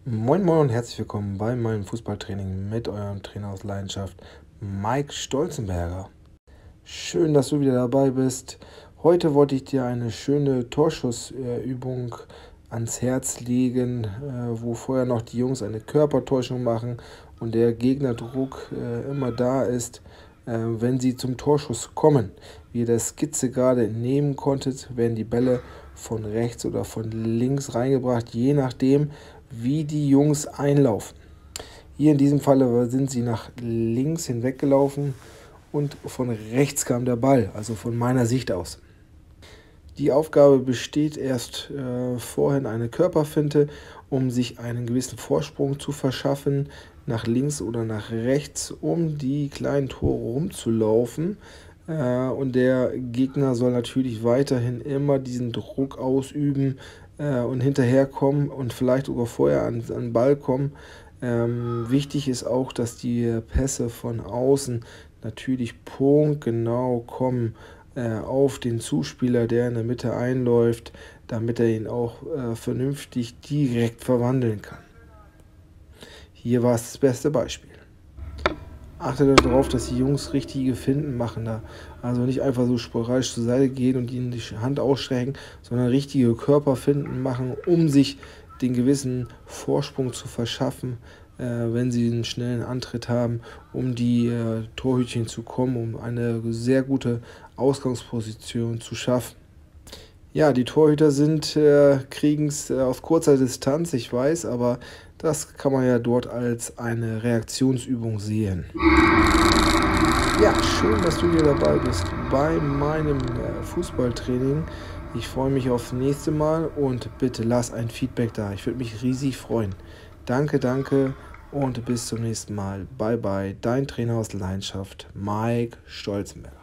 Moin Moin und herzlich willkommen bei meinem Fußballtraining mit eurem Trainer aus Leidenschaft, Mike Stolzenberger. Schön, dass du wieder dabei bist. Heute wollte ich dir eine schöne Torschussübung ans Herz legen, wo vorher noch die Jungs eine Körpertäuschung machen und der Gegnerdruck immer da ist, wenn sie zum Torschuss kommen. Wie ihr der Skizze gerade entnehmen konntet, werden die Bälle von rechts oder von links reingebracht, je nachdem, wie die Jungs einlaufen. Hier in diesem Falle sind sie nach links hinweggelaufen und von rechts kam der Ball, also von meiner Sicht aus. Die Aufgabe besteht erst vorhin eine Körperfinte, um sich einen gewissen Vorsprung zu verschaffen, nach links oder nach rechts, um die kleinen Tore rumzulaufen. Und der Gegner soll natürlich weiterhin immer diesen Druck ausüben und hinterherkommen und vielleicht sogar vorher an den Ball kommen. Wichtig ist auch, dass die Pässe von außen natürlich punktgenau kommen auf den Zuspieler, der in der Mitte einläuft, damit er ihn auch vernünftig direkt verwandeln kann. Hier war es das beste Beispiel. Achte darauf, dass die Jungs richtige Finten machen da. Also nicht einfach so sporadisch zur Seite gehen und ihnen die Hand ausstrecken, sondern richtige Körperfinten machen, um sich den gewissen Vorsprung zu verschaffen, wenn sie einen schnellen Antritt haben, um die Torhütchen zu kommen, um eine sehr gute Ausgangsposition zu schaffen. Ja, die Torhüter kriegen es aus kurzer Distanz, ich weiß, aber das kann man ja dort als eine Reaktionsübung sehen. Ja, schön, dass du hier dabei bist bei meinem Fußballtraining. Ich freue mich aufs nächste Mal und bitte lass ein Feedback da. Ich würde mich riesig freuen. Danke und bis zum nächsten Mal. Bye bye, dein Trainer aus Leidenschaft, Mike Stolzenberger.